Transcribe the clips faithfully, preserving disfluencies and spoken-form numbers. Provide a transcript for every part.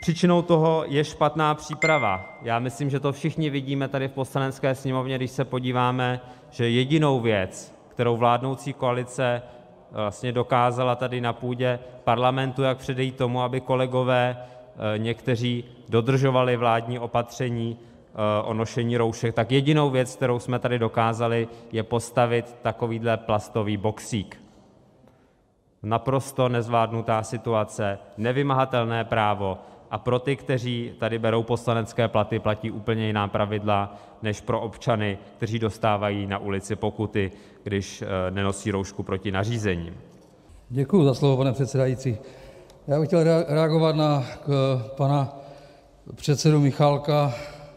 Příčinou toho je špatná příprava. Já myslím, že to všichni vidíme tady v Poslanecké sněmovně, když se podíváme, že jedinou věc, kterou vládnoucí koalice vlastně dokázala tady na půdě Parlamentu, jak předejít tomu, aby kolegové někteří dodržovali vládní opatření o nošení roušek, tak jedinou věc, kterou jsme tady dokázali, je postavit takovýhle plastový boxík. Naprosto nezvládnutá situace, nevymahatelné právo a pro ty, kteří tady berou poslanecké platy, platí úplně jiná pravidla než pro občany, kteří dostávají na ulici pokuty, když nenosí roušku proti nařízením. Děkuji za slovo, pane předsedající. Já bych chtěl reagovat na pana předsedu Michálka,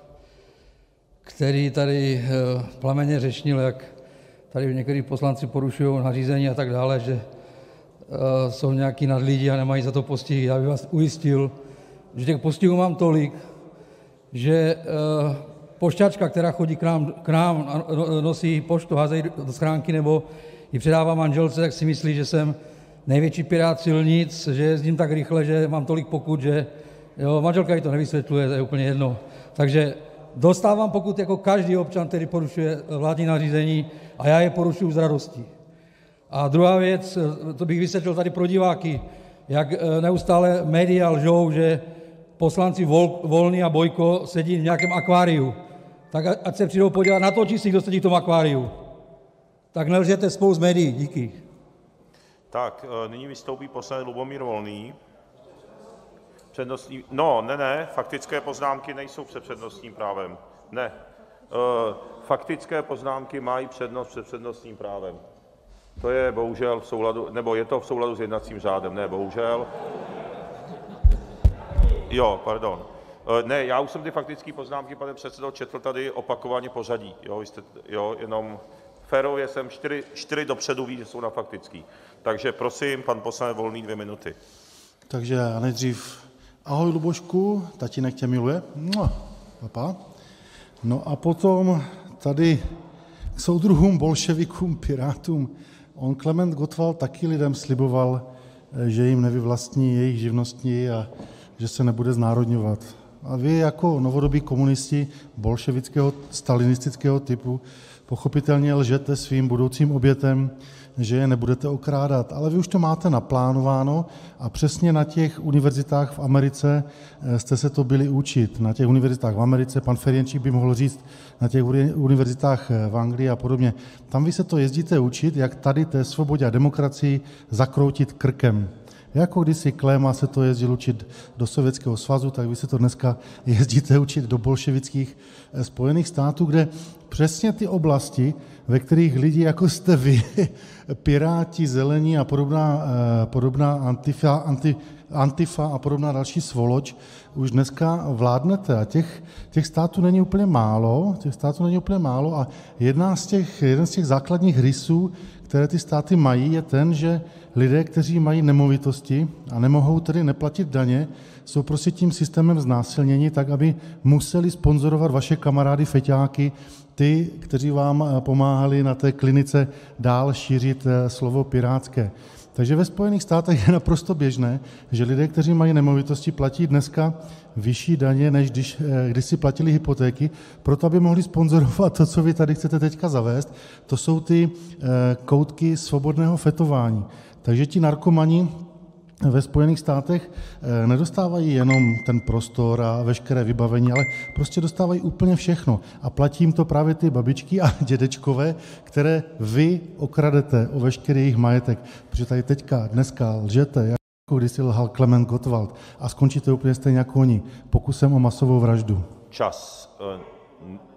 který tady plamenně řečnil, jak tady někteří poslanci porušují nařízení a tak dále, že jsou nějaký nadlidi a nemají za to postihy. Já bych vás ujistil, že těch postihů mám tolik, že pošťačka, která chodí k nám, k nám a nosí poštu, házejí do schránky nebo ji předává manželce, tak si myslí, že jsem největší pirát silnic, že jezdím tak rychle, že mám tolik pokut, že jo, manželka jí to nevysvětluje, to je úplně jedno. Takže dostávám pokut jako každý občan, který porušuje vládní nařízení a já je porušuju z radosti. A druhá věc, to bych vysvětlil tady pro diváky, jak neustále média lžou, že poslanci Vol, Volný a Bojko sedí v nějakém akváriu. Tak ať se přijdou podívat na to, či si kdo sedí v tom akváriu. Tak nelžete spolu s médií. Díky. Tak, nyní vystoupí poslanec Lubomír Volný. Přednostní... No, ne, ne, faktické poznámky nejsou před přednostním právem. Ne. Faktické poznámky mají přednost před přednostním právem. To je bohužel v souladu, nebo je to v souladu s jednacím řádem, ne, bohužel. Jo, pardon. Ne, já už jsem ty faktické poznámky, pane předsedo, četl tady opakovaně pořadí. Jo, jste, jo jenom férově jsem čtyři, čtyři dopředu ví, že jsou na faktický. Takže prosím, pan poslanec Volný, dvě minuty. Takže nejdřív ahoj Lubošku, tatínek tě miluje. No, papa. No a potom tady k soudruhům, bolševikům, pirátům. On Klement Gottwald taky lidem sliboval, že jim nevyvlastní jejich živnosti a že se nebude znárodňovat. A vy jako novodobí komunisti bolševického, stalinistického typu pochopitelně lžete svým budoucím obětem, že je nebudete okrádat. Ale vy už to máte naplánováno a přesně na těch univerzitách v Americe jste se to byli učit. Na těch univerzitách v Americe, pan Ferjenčík by mohl říct, na těch univerzitách v Anglii a podobně. Tam vy se to jezdíte učit, jak tady té svobodě a demokracii zakroutit krkem. Jako kdysi Kléma se to jezdil učit do Sovětského svazu, tak vy se to dneska jezdíte učit do bolševických Spojených států, kde přesně ty oblasti, ve kterých lidi jako jste vy, Piráti, Zelení a podobná, podobná antifa, anti, antifa a podobná další svoloč, už dneska vládnete. A těch, těch států není úplně málo, těch států není úplně málo a jedna z těch, jeden z těch základních rysů, které ty státy mají, je ten, že lidé, kteří mají nemovitosti a nemohou tedy neplatit daně, jsou prostě tím systémem znásilněni tak, aby museli sponzorovat vaše kamarády feťáky, ty, kteří vám pomáhali na té klinice dál šířit slovo pirátské. Takže ve Spojených státech je naprosto běžné, že lidé, kteří mají nemovitosti, platí dneska vyšší daně, než když, když si platili hypotéky, proto aby mohli sponzorovat to, co vy tady chcete teďka zavést. To jsou ty koutky svobodného fetování. Takže ti narkomani ve Spojených státech nedostávají jenom ten prostor a veškeré vybavení, ale prostě dostávají úplně všechno. A platí jim to právě ty babičky a dědečkové, které vy okradete o veškerý jejich majetek. Protože tady teďka, dneska lžete, jako když si lhal Klement Gottwald a skončíte úplně stejně jako oni, pokusem o masovou vraždu. Čas.